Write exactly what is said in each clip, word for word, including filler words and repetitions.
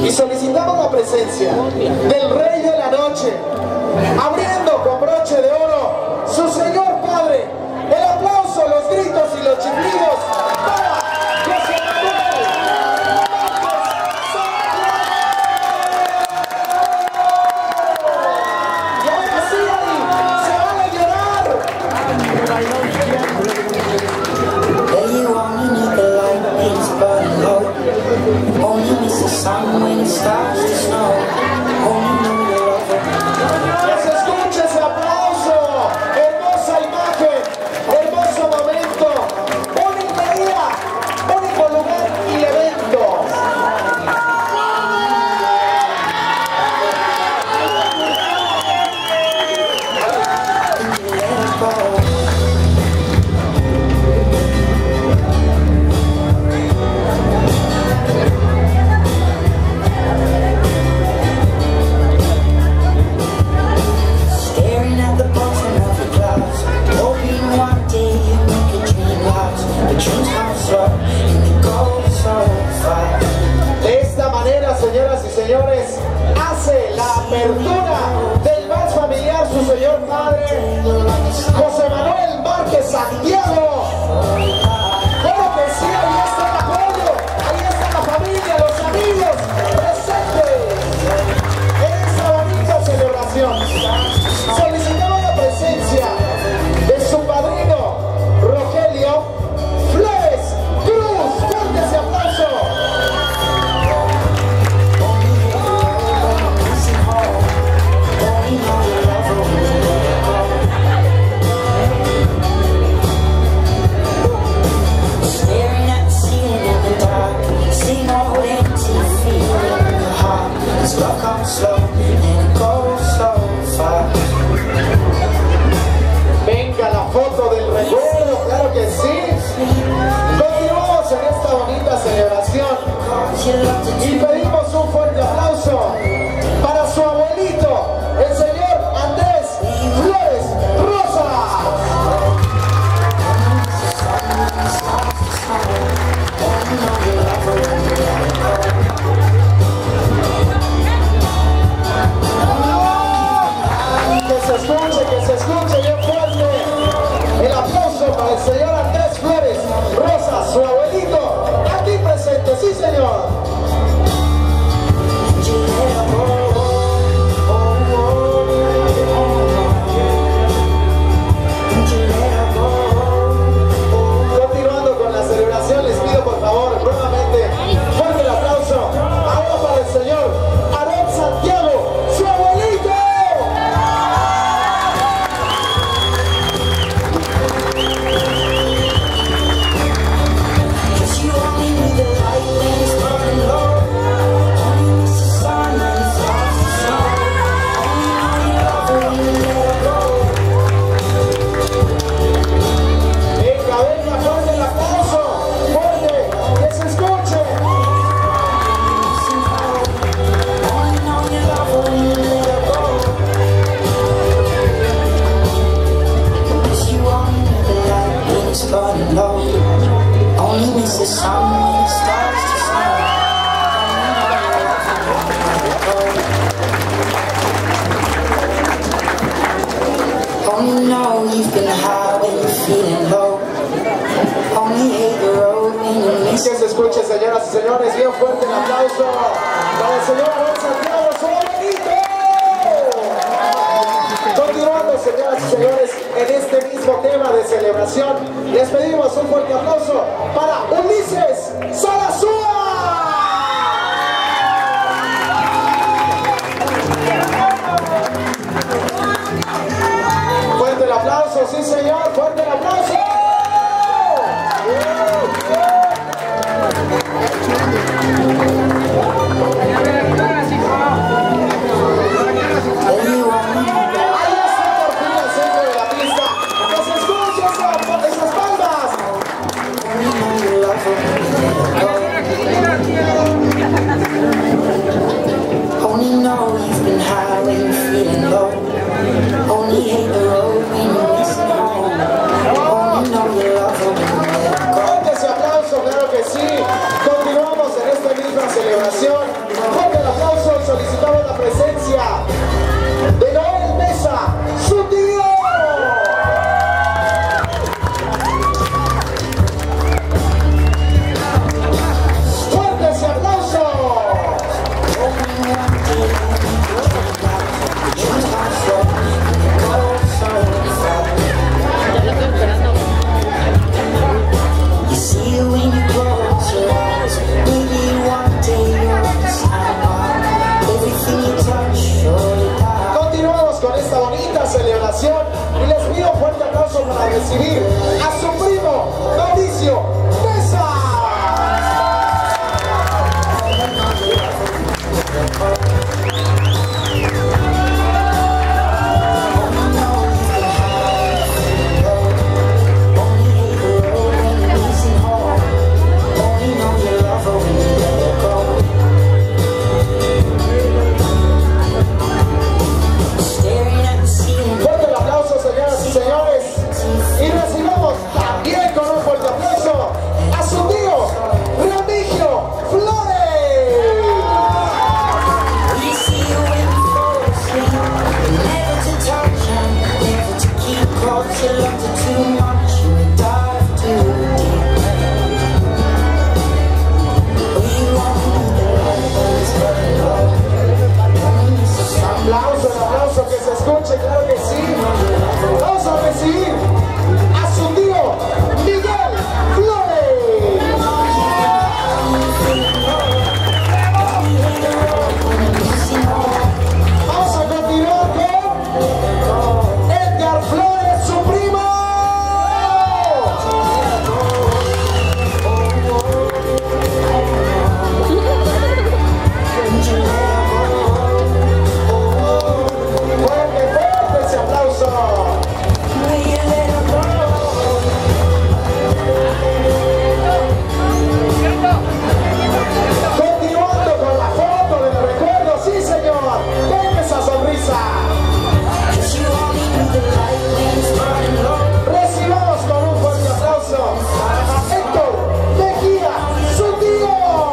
Y solicitamos la presencia del Rey de la Noche, abriendo con broche de oro su Señor Padre. El aplauso, los gritos y los chiflidos para José Manuel Márquez Santiago. Y ahora sí, ahí se van a llorar. Que se escuche ese aplauso, hermosa imagen, hermoso momento, única día, único lugar y evento. De esta manera, señoras y señores, hace la apertura del vals familiar su señor padre, José Manuel Márquez Santiago. Claro que sí, ahí está el apoyo, ahí está la familia, los amigos presentes en esta bonita celebración. Solicitamos la presencia de su padrino, Rogelio Flores Cruz. Fuerte ese aplauso. Venga la foto del recuerdo, claro que sí. Continuamos en esta bonita celebración y pedimos un fuerte aplauso para su abuelito, el señor Andrés Flores Rosa. Que se escuche, que se escuche bien fuerte el aplauso para el señor Andrés Flores Rosa, su abuelito, aquí presente, sí señor. Continuando con la celebración, les pido por favor nuevamente fuerte el aplauso ahora para el señor Aarón Santiago, su abuelito. Venga, venga, fuerte el aplauso, fuerte, que se escuche. Only miss the sun when it starts to snow. Only know you've been high when you're feeling low. Only hate the road when you miss. Que se escuche, señoras y señores, bien fuerte el aplauso para el señor Aarón Santiago, su abuelito. Continuando, señoras y señores, en este mismo tema de celebración, les pedimos un fuerte aplauso para Ulises Salazúa. Fuerte el aplauso, sí señor, fuerte el aplauso. Ahí está por fin el centro de la pista. Que se escuchen esas, esas palmas. Only know you've been high when you're feeling low. Only hate the road when you're missing home. Only know you love her when you let go. Fuerte ese aplauso, claro que sí. Continuamos en esta misma celebración. Fuerte recibir a su primo Mauricio Mesa. Fuerte el aplauso, señoras y señores, y recibamos también con un fuerte aplauso a su tío Remigio Flores. Aplauso, el aplauso que se escuche, claro que sí. Vamos a recibir a su tío Miguel Flores. Vamos a continuar con Edgar Flores, su primo. Fuerte, fuerte ese aplauso. Continuando con la foto del recuerdo, sí señor, ven esa sonrisa. Recibamos con un fuerte aplauso a Héctor Mejía, su tío.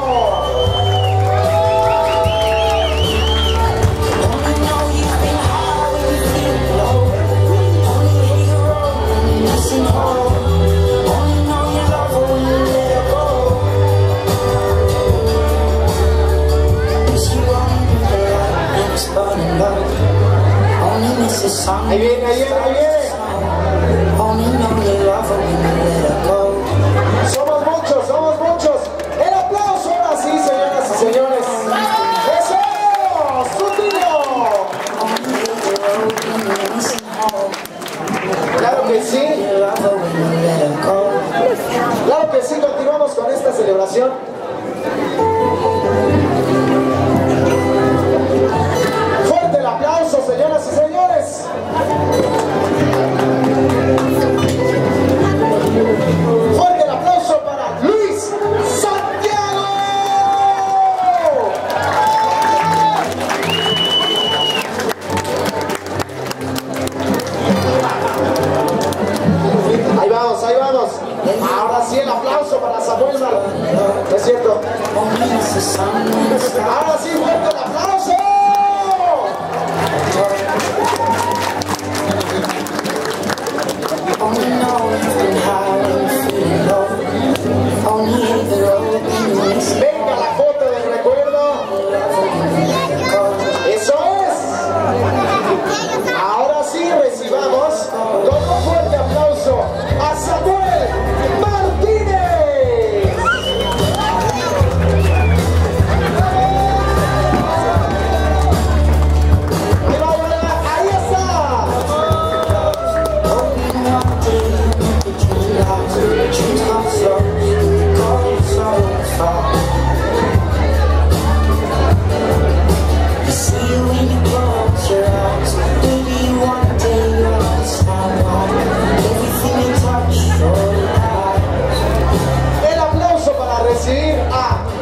Ahí viene, ahí viene, ahí viene. Somos muchos, somos muchos. El aplauso ahora sí, señoras y señores. ¡Eso! ¡Su tío! Claro que sí. Claro que sí, continuamos con esta celebración. Fuerte el aplauso, señoras y señores. Fuerte el aplauso para Luis Santiago. Ahí vamos, ahí vamos. Ahora sí el aplauso para Samuel Mar. ¿No es cierto? Ahora sí, fuerte el aplauso. Venga la foto del recuerdo. Eso es. Ahora sí recibamos con un fuerte aplauso a Samuel Martínez. Ahí va, ahí va, ahí está. El aplauso para recibir a